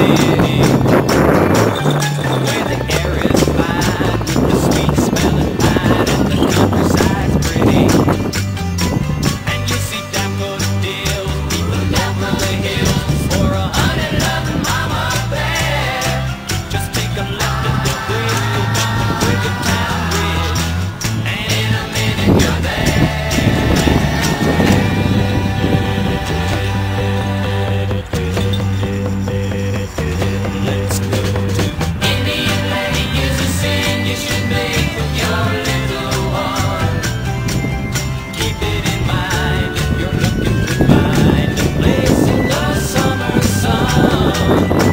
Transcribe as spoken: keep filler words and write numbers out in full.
city, where the air is fine with the sweet smelling pine and the countryside's pretty. And you see daffodils peeping over the hills for a honey loving mama bear. Just take a left at the bridge, go down the Cricket Town Bridge, and in a minute you're there. Let's go to Indian Lake, here's a sin you should make with your little one. Keep it in mind if you're looking to find a place in the summer sun.